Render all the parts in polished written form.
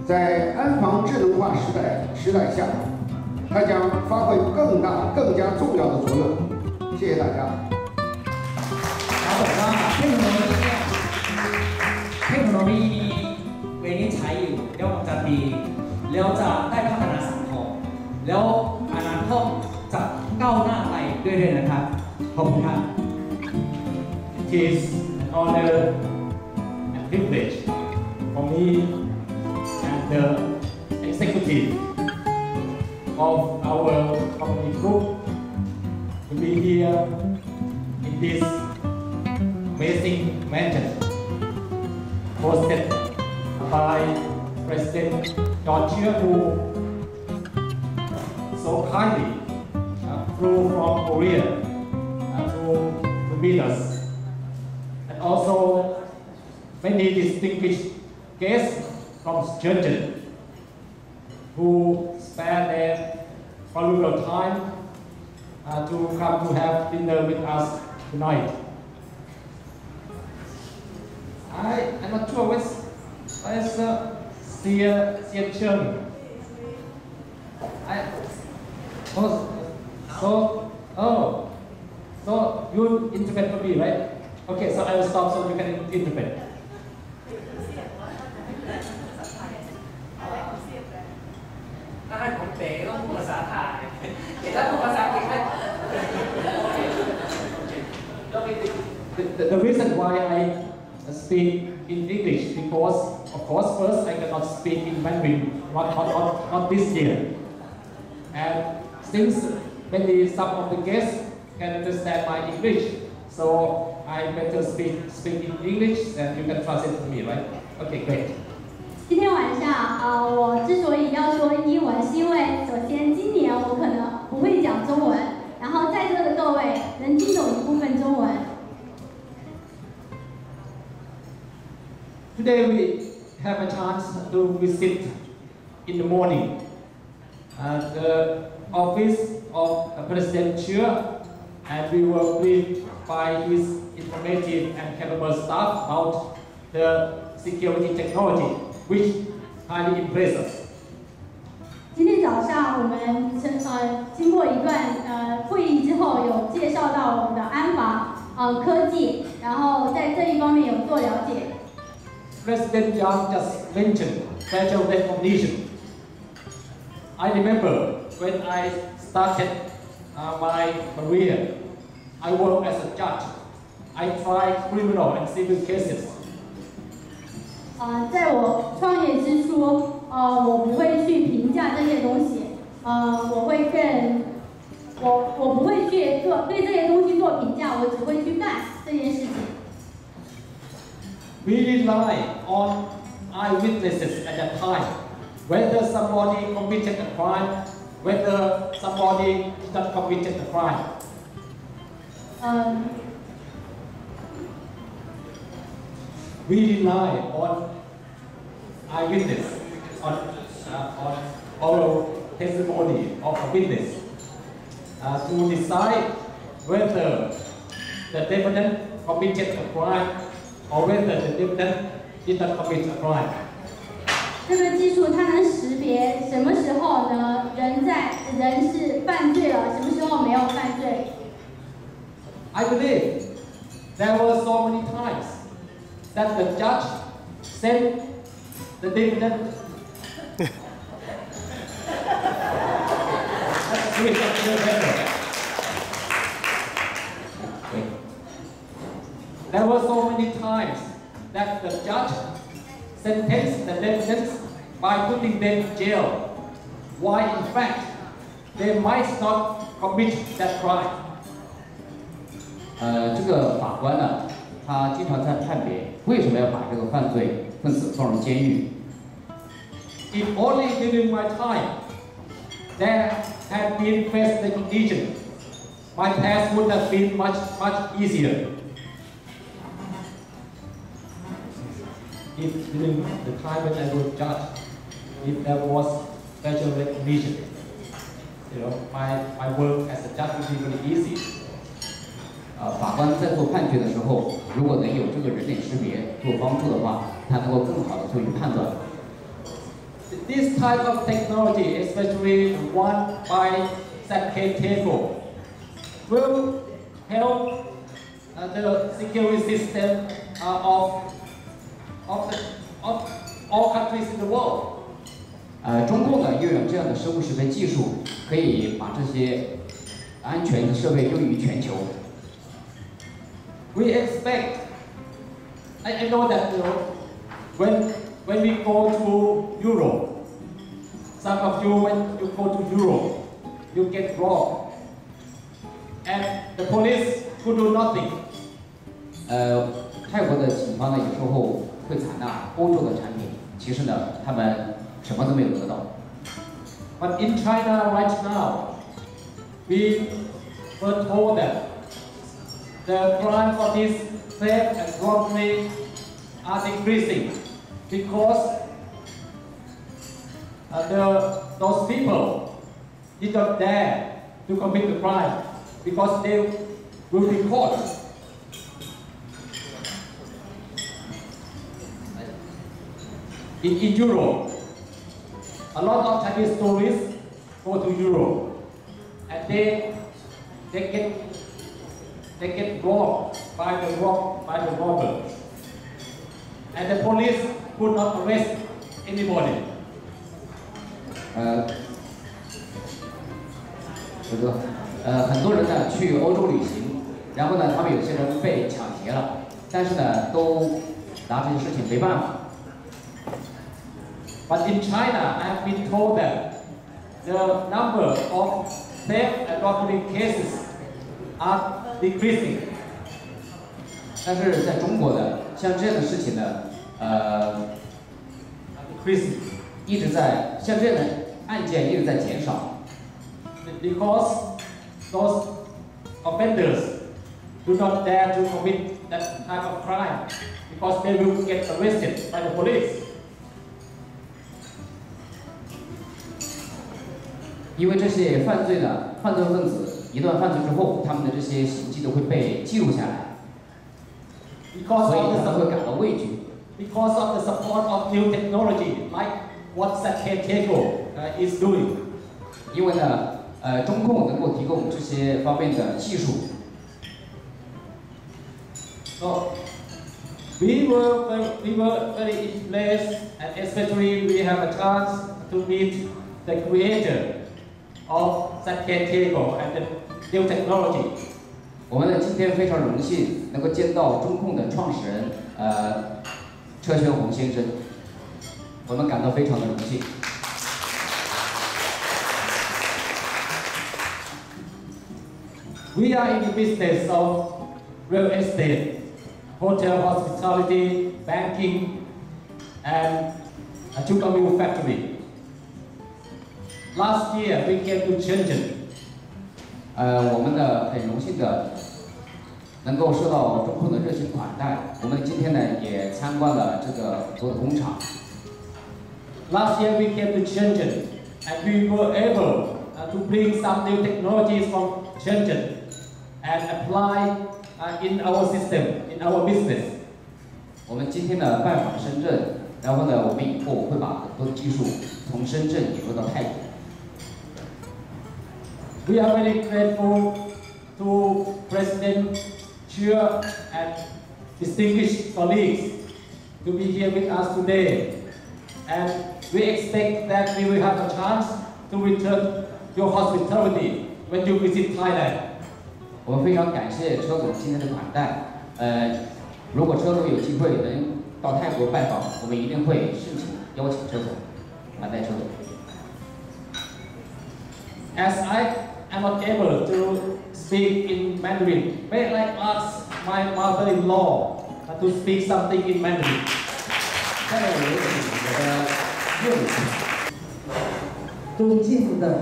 在安防智能化时代下，它将发挥更加重要的作用。谢谢大家。 เขาบอกว่าเทคโนโลยีนี้เวนี้ใช้อยู่แล้วมันจะดีแล้วจะได้พัฒนาสังคมแล้วอนาคตจะก้าวหน้าไปเรื่อยๆนะครับขอบคุณครับ It is an honor and privilege for me and the executive of our company group to be here in this amazing mansion hosted by President Georgia who so kindly flew from Korea to meet us. And also many distinguished guests from Shenzhen who spare their valuable time to come to have dinner with us tonight. I'm not sure where's Xian Cheng. So you interpret for me, right? Okay, so I will stop so you can interpret. ถ้าให้ผมเป๋ต้องพูดภาษาไทยแต่ถ้าพูดภาษาอังกฤษไม่ The reason why I speak in English because, of course, first I cannot speak in Mandarin, not this year. And since some of the guests can understand my English, so I better speak in English, and you can translate for me, right? Okay, great. 今天晚上我之所以要说英文，是因为首先今年我可能不会讲中文，然后在座的各位能听懂一部分中文。 Today we have a chance to visit in the morning the office of President Xi, and we were briefed by his informative and capable staff about the security technology, which highly impressed us. 今天早上我们经过一段会议之后，有介绍到我们的安防科技，然后在这一方面有做了解。 President Yang just mentioned facial recognition. I remember when I started my career, I worked as a judge. I tried criminal and civil cases. 在我创业之初，我不会去评价这些东西，我不会去对这些东西做评价，我只会去干这件事情。 We rely on eyewitnesses at that time, whether somebody committed a crime, whether somebody did not commit a crime. We rely on eyewitness, on oral testimony of a witness to decide whether the defendant committed a crime or whether the defendant did not commit a crime. 这个技术它能识别什么时候呢人是犯罪了，什么时候没有犯罪。 I believe there were so many times that the judge sent the defendant. There were so many times that the judge sentenced the defendants by putting them in jail, while in fact they might not commit that crime. 这个法官呢，他经常在判别为什么要把这个犯罪分子放入监狱。 If only during my time there had been face recognition, my task would have been much easier. If during the time when I was judge, if there was facial recognition, my work as a judge would be very easy. 法官在做判决的时候，如果能有这个人脸识别做帮助的话，他能够更好的做一个判断。 this type of technology, especially one by ZKTeco, will help the security system of all countries in the world. 中共呢拥有这样的生物识别技术，可以把这些安全的设备用于全球。 We expect, I know that when we go to Europe, some of you when you go to Europe, you get robbed, and the police could do nothing. 泰国的警方呢有时候会采纳欧洲的产品，其实呢他们什么都没有得到。 But in China right now, we were told that the crime for this theft and robbery are decreasing because those people did not dare to commit the crime because they will be caught. In Europe, a lot of Chinese tourists go to Europe and they get robbed by the robbers, and the police could not arrest anybody. 很多人呢去欧洲旅行，然后呢他们有些人被抢劫了，但是呢都拿这些事情没办法。 But in China, I have been told that the number of theft and robbery cases are decreasing. 但是在中国呢，像这样的事情呢 decreasing 一直在像这样的案件一直在减少。 Because those offenders do not dare to commit that type of crime because they will get arrested by the police. 因为这些犯罪分子一旦犯罪之后，他们的这些行迹都会被记录下来，所以他们会感到畏惧。 Because of the support of new technology, like what ZKTeco is doing. 因为呢，中共能够提供这些方面的技术。 So we were very impressed, and especially we have a chance to meet the creator of ZKTeco and the new technology. 我们呢今天非常荣幸能够见到中控的创始人车学红先生，我们感到非常的荣幸。 We are in the business of real estate, hotel, hospitality, banking, and a sugar mill factory. Last year we came to Shenzhen. 我们呢很荣幸的能够受到中控的热情款待。我们今天呢也参观了这个很多的工厂。 Last year we came to Shenzhen, and we were able to bring some new technologies from Shenzhen and apply in our system, in our business. 我们今天呢拜访了深圳，然后呢我们以后会把很多的技术从深圳引入到泰国。 We are very grateful to President Xi and distinguished colleagues to be here with us today, and we expect that we will have a chance to return your hospitality when you visit Thailand. 我们非常感谢车总今天的款待。如果车总有机会能到泰国拜访，我们一定会盛情邀请车总款待车总。 As I am not able to speak in Mandarin, may I ask my mother-in-law to speak something in Mandarin? 下面我有请我的岳母。 尊敬的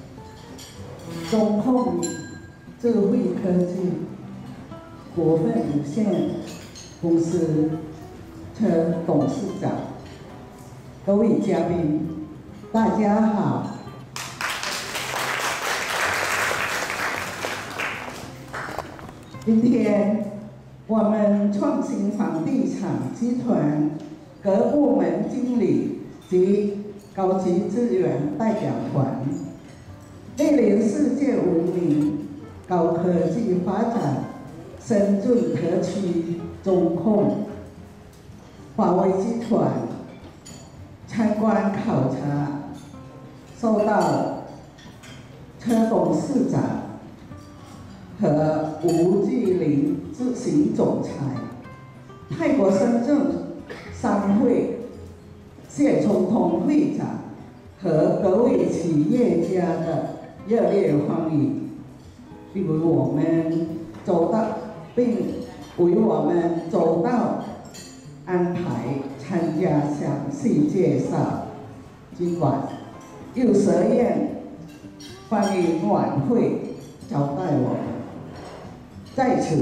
中控智慧科技股份有限公司车董事长，各位嘉宾，大家好。今天我们创新房地产集团各部门经理及高级资源代表团，莅临世界闻名高科技发展深圳特区中控华为集团参观考察，受到车董事长和吴继林执行总裁、泰国深圳商会谢聪通会长和各位企业家的热烈欢迎，并为我们周到安排参加详细介绍。今晚又设宴欢迎晚会招待我们，在此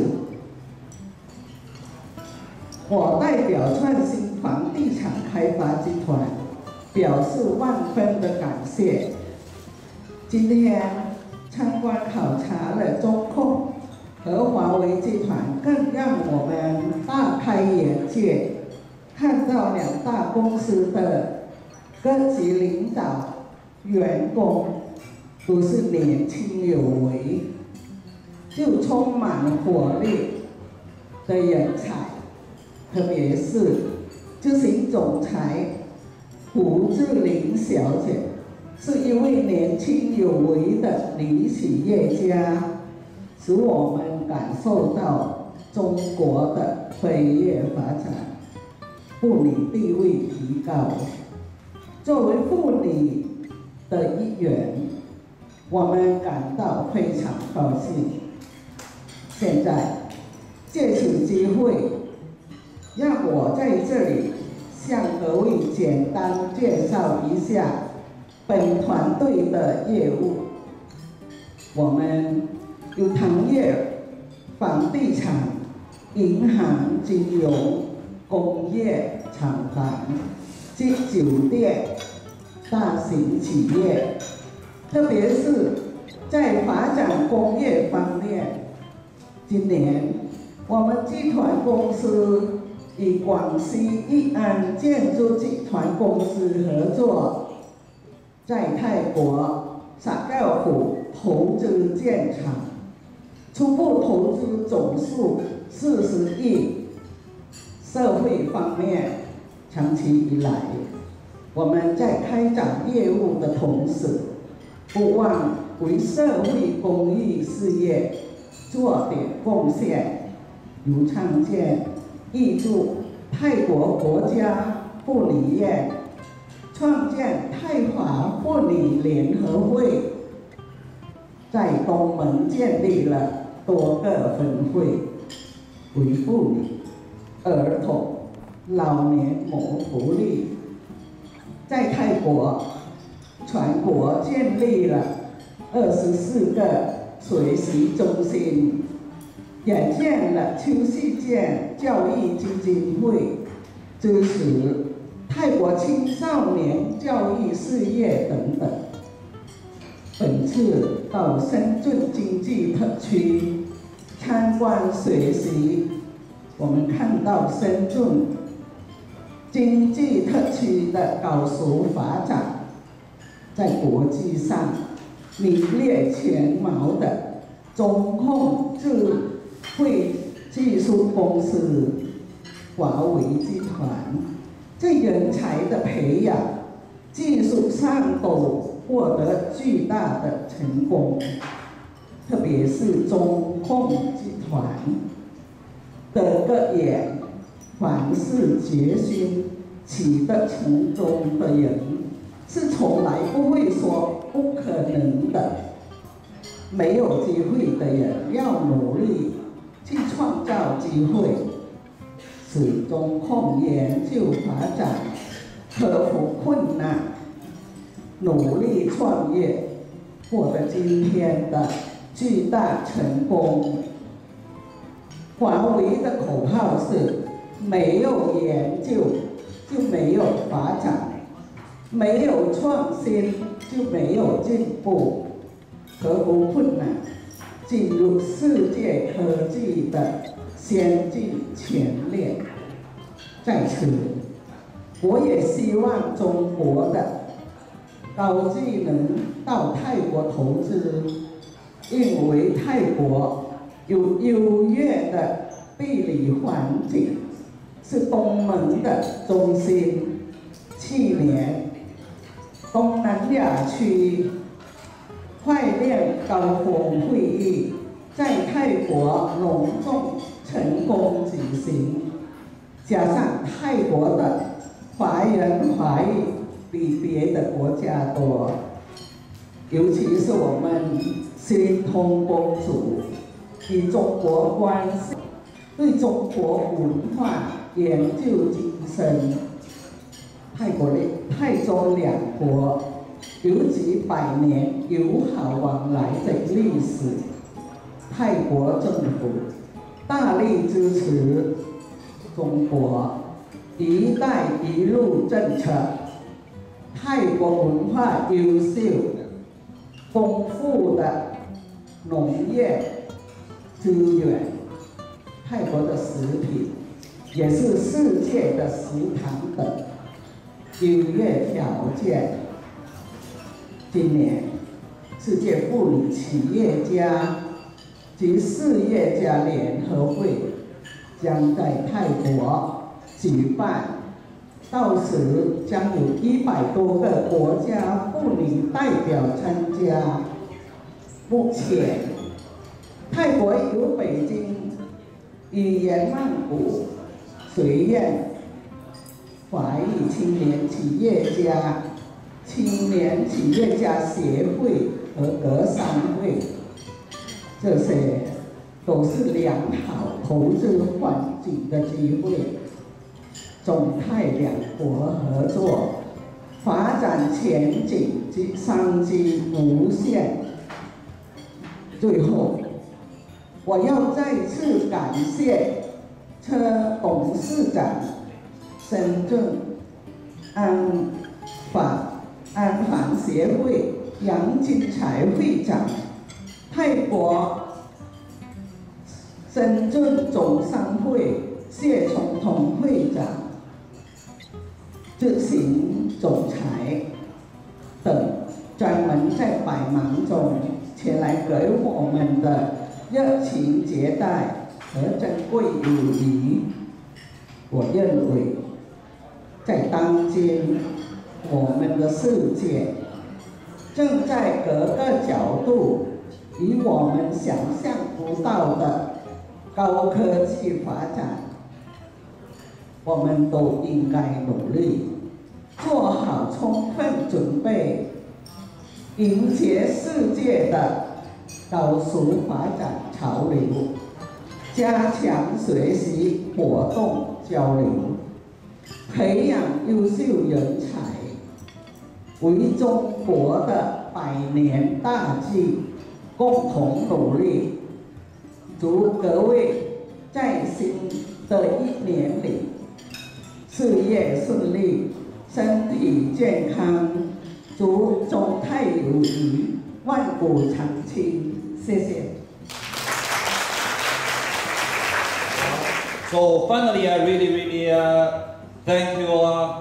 我代表创新房地产开发集团表示万分的感谢。今天参观考察了中控和华为集团，更让我们大开眼界，看到两大公司的各级领导、员工都是年轻有为，就充满活力的人才。特别是执行总裁胡志玲小姐，是一位年轻有为的女企业家，使我们感受到中国的飞跃发展，妇女地位提高。作为妇女的一员，我们感到非常高兴。现在借此机会，让我在这里向各位简单介绍一下本团队的业务。我们有糖业、房地产、银行、金融、工业、厂房及酒店、大型企业，特别是在发展工业方面，今年我们集团公司与广西义安建筑集团公司合作，在泰国沙高湖投资建厂，初步投资总数40亿。社会方面，长期以来，我们在开展业务的同时，不忘为社会公益事业做点贡献，如创建挹注泰国国家妇女院，创建泰华妇女联合会，在东盟建立了多个分会，为妇女、儿童、老年谋福利。在泰国，全国建立了24个学习中心，也建了邱世健教育基金会，支持泰国青少年教育事业等等。本次到深圳经济特区参观学习，我们看到深圳经济特区的高速发展，在国际上名列前茅的中控智慧技术公司华为集团，在人才的培养、技术上都获得巨大的成功，特别是中控集团的个人凡是决心取得成功的人，是从来不会说不可能的。没有机会的人要努力去创造机会，使中控研究发展，克服困难，努力创业，获得今天的巨大成功。华为的口号是：没有研究就没有发展，没有创新就没有进步，克服困难，进入世界科技的先进前列。在此，我也希望中国的高技能到泰国投资，因为泰国有优越的地理环境，是东盟的中心。去年，东南亚区块链高峰会议在泰国隆重成功举行，加上泰国的华人华裔比别的国家多，尤其是我们新通公主以中国关系对中国文化研究精深。泰中两国有几百年友好往来的历史，泰国政府大力支持中国“一带一路”政策。泰国文化优秀，丰富的农业资源，泰国的食品也是世界的食堂等优越条件。今年，世界妇女企业家及事业家联合会将在泰国举办，到时将有100多个国家妇女代表参加。目前，泰国有北京语言曼谷学院、华裔青年企业家、青年企业家协会和格商会，这些都是良好投资环境的机会。中泰两国合作，发展前景及商机无限。最后，我要再次感谢车董事长、深圳安防协会杨金才会长、泰国深圳总商会谢崇同会长、执行总裁等，专门在百忙中前来给我们的热情接待和珍贵友谊。我认为，在当今我们的世界正在各个角度以我们想象不到的高科技发展，我们都应该努力做好充分准备，迎接世界的高速发展潮流，加强学习活动交流，培养优秀人才，为中国的100年大计共同努力。祝各位在新的1年里事业顺利，身体健康，祝中泰友谊万古长青。谢谢。 So finally, I really thank you,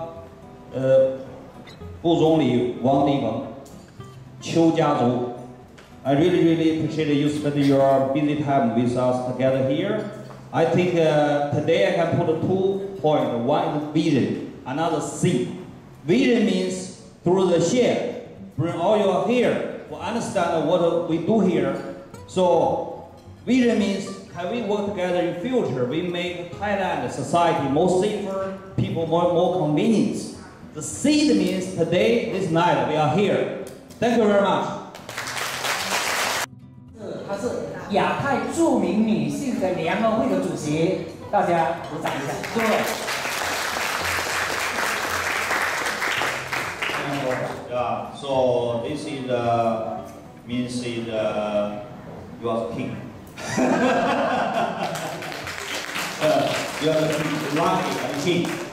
副总理王立鹏、邱家族. I really appreciate you spending your busy time with us together here. I think today I can put 2 points. One is vision, another see. Vision means through the share, bring all you here to understand what we do here. So vision means can we work together in future? We make Thailand society more safer, people more convenience. The seed means today, this night, we are here. Thank you very much. 她是亚太著名女性的联合会的主席，大家鼓掌一下，对。 Yeah. So this is means is you are king. You are the king, lucky king.